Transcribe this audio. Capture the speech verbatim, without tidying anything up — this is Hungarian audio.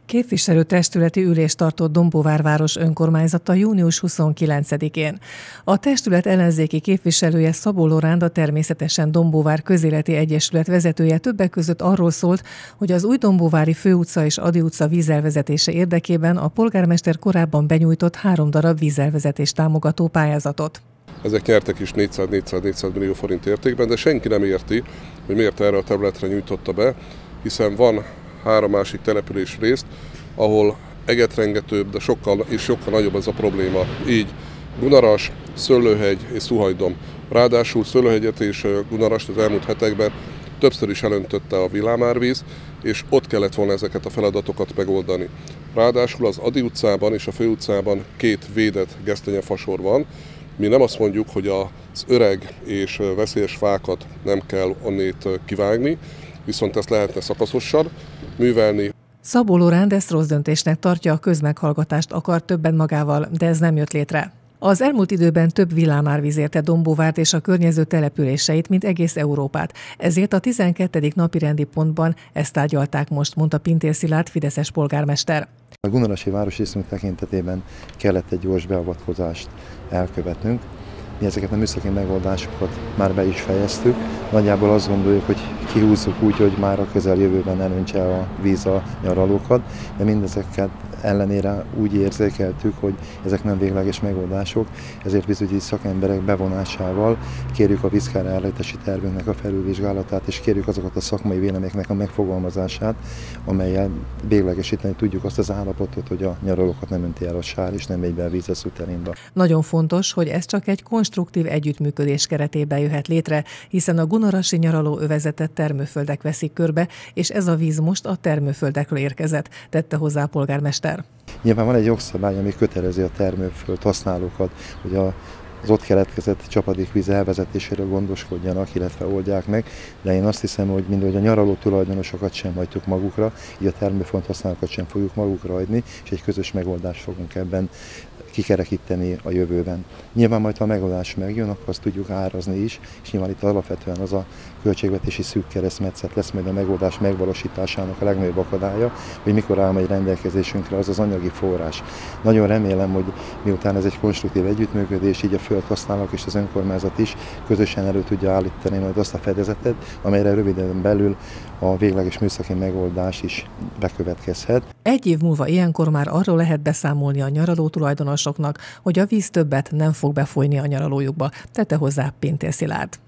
Képviselőtestületi ülést tartott Dombóvár város önkormányzata június huszonkilencedikén. A testület ellenzéki képviselője Szabó Loránda, természetesen Dombóvár Közéleti Egyesület vezetője többek között arról szólt, hogy az új Dombóvári főutca és Ady utca vízelvezetése érdekében a polgármester korábban benyújtott három darab vízelvezetés támogató pályázatot. Ezek nyertek is négyszáz-négyszáz-négyszáz millió forint értékben, de senki nem érti, hogy miért erre a területre nyújtotta be, hiszen van három másik település részt, ahol egetrengetőbb, de sokkal és sokkal nagyobb ez a probléma. Így Gunaras, Szőlőhegy és Szuhajdom. Ráadásul Szőlőhegyet és Gunarast az elmúlt hetekben többször is elöntötte a villámárvíz, és ott kellett volna ezeket a feladatokat megoldani. Ráadásul az Ady utcában és a főutcában két védett gesztenyefasor van. Mi nem azt mondjuk, hogy az öreg és veszélyes fákat nem kell onnét kivágni, viszont ezt lehetne szakaszosan művelni. Szabó Loránd ezt rossz döntésnek tartja, a közmeghallgatást akar többen magával, de ez nem jött létre. Az elmúlt időben több villámárvíz érte Dombóvárt és a környező településeit, mint egész Európát. Ezért a tizenkettedik napirendi pontban ezt tárgyalták most, mondta Pintér Szilárd, fideszes polgármester. A gunarasi városrészünk tekintetében kellett egy gyors beavatkozást elkövetnünk. Mi ezeket a műszaki megoldásokat már be is fejeztük. Nagyjából azt gondoljuk, hogy kihúzzuk úgy, hogy már a közeljövőben elöntse a víz a nyaralókat, de mindezeket ellenére úgy érzékeltük, hogy ezek nem végleges megoldások, ezért vízügyi szakemberek bevonásával kérjük a vízkár ellátási tervünknek a felülvizsgálatát, és kérjük azokat a szakmai véleményeknek a megfogalmazását, amellyel véglegesíteni tudjuk azt az állapotot, hogy a nyaralókat nem önti el a sár, és nem megy be a víz a szuterénba. Nagyon fontos, hogy ez csak egy konstruktív együttműködés keretében jöhet létre, hiszen a gunarasi nyaraló övezetet termőföldek veszik körbe, és ez a víz most a termőföldekről érkezett, tette hozzá a polgármester. Nyilván van egy jogszabály, ami kötelezi a termőföld használókat, hogy a az ott keletkezett csapadékvíz elvezetéséről gondoskodjanak, illetve oldják meg, de én azt hiszem, hogy mindegy a nyaraló tulajdonosokat sem hagytuk magukra, így a termőföld használókat sem fogjuk magukra hagyni, és egy közös megoldást fogunk ebben kikerekíteni a jövőben. Nyilván majd, ha a megoldás megjön, akkor azt tudjuk árazni is, és nyilván itt alapvetően az a költségvetési szűk keresztmetszet lesz majd a megoldás megvalósításának a legnagyobb akadálya, hogy mikor áll majd rendelkezésünkre az az anyagi forrás. Nagyon remélem, hogy miután ez egy konstruktív együttműködés, így a földhasználók és az önkormányzat is közösen elő tudja állítani majd azt a fedezetet, amelyre röviden belül a végleges műszaki megoldás is bekövetkezhet. Egy év múlva ilyenkor már arról lehet beszámolni a nyaraló tulajdonosoknak, hogy a víz többet nem fog befolyni a nyaralójukba, tette hozzá Pintér Szilárd.